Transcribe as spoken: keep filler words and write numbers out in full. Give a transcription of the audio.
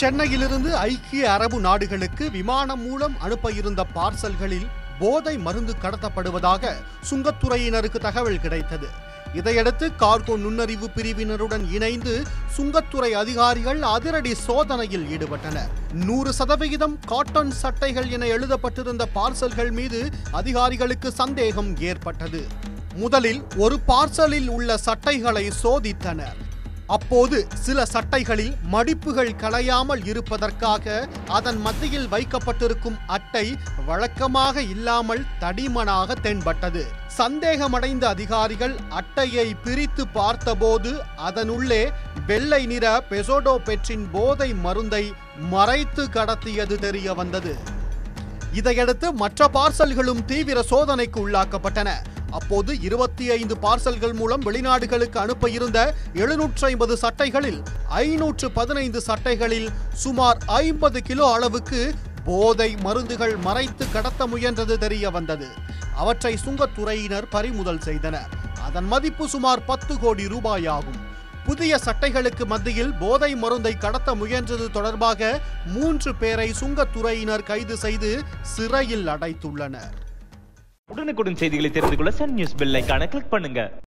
சென்னையிலிருந்து ஐக்கிய அரபு நாடுகளுக்கு விமானம் மூலம் அனுப்ப இருந்த பார்சல்களில் போதை மருந்து கடத்தப்படுவதாக சுங்கத்துறையினருக்கு தகவல் கிடைத்தது. இதையடுத்து கார்கோ நுண்ணறிவு பிரிவினருடன் இணைந்து சுங்கத்துறை அதிகாரிகள் அதிரடி சோதனையில் ஈடுபட்டனர். நூறு சதவிகிதம் காட்டன் சட்டைகள் என எழுதப்பட்டிருந்த பார்சல்கள் மீது அதிகாரிகளுக்கு சந்தேகம் ஏற்பட்டது. முதலில் ஒரு பார்சலில் உள்ள சட்டைகளை சோதித்தனர். அப்போது சில சட்டைகளில் மடிப்புகள் களையாமல் இருப்பதற்காக அதன் மத்தியில் வைக்கப்பட்டிருக்கும் அட்டை வழக்கமாக இல்லாமல் தடிமனாக தென்பட்டது. சந்தேகமடைந்த அதிகாரிகள் அட்டையை பிரித்து பார்த்தபோது அதனுள்ளே வெள்ளை நிற பெசோடோபெட்ரின் போதை மருந்தை மறைத்து கடத்தியது தெரிய வந்தது. இதையடுத்து மற்ற பார்சல்களும் தீவிர சோதனைக்கு உள்ளாக்கப்பட்டன. அப்போது இருபத்தி ஐந்து பார்சல்கள் மூலம் வெளிநாடுகளுக்கு அனுப்ப இருந்த எழுநூற்று ஐம்பது சட்டைகளில் ஐநூற்று பதினைந்து சட்டைகளில் சுமார் ஐம்பது கிலோ அளவுக்கு போதை மருந்துகள் மறைத்து கடத்த முயன்றது தெரிய வந்தது. அவற்றை சுங்கத்துறையினர் பறிமுதல் செய்தனர். அதன் மதிப்பு சுமார் பத்து கோடி ரூபாய் ஆகும். புதிய சட்டைகளுக்கு மத்தியில் போதை மருந்தை கடத்த முயன்றது தொடர்பாக மூன்று பேரை சுங்கத்துறையினர் கைது செய்து சிறையில் அடைத்துள்ளனர். உடனுக்குடன் செய்திகளை தெரிந்து கொள்ள சன் நியூஸ் பெல் ஐகானை கிளிக் பண்ணுங்க.